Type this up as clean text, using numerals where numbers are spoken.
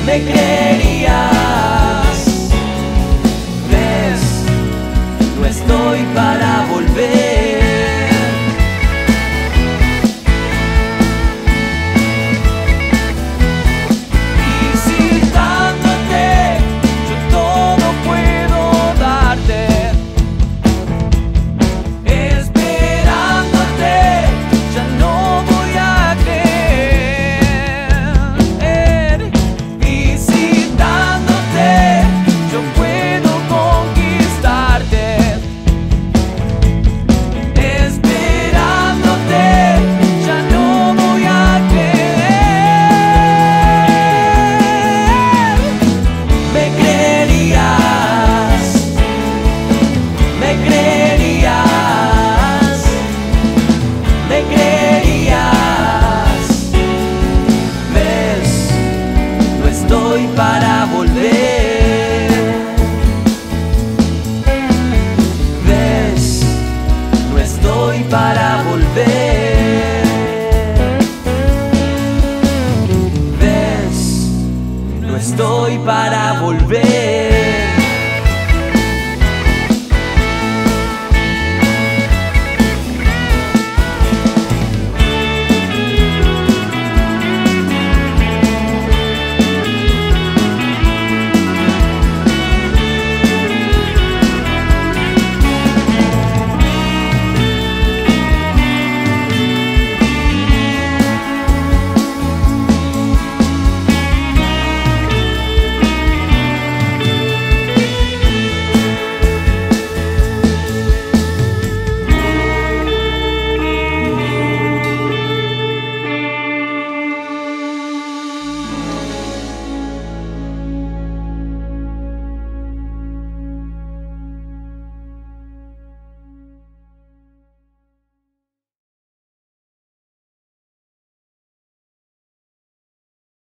me creerías. Ves, no estoy para volver. Visitándote, yo todo puedo darte. Esperándote, ya no voy a creer. Visitándote, yo puedo conquistarte. Esperándote, ya no voy a creer. Me creerías, me creerías, me creerías. Ves, no estoy para volver. Ves, no estoy para volver. Ves, no estoy para volver.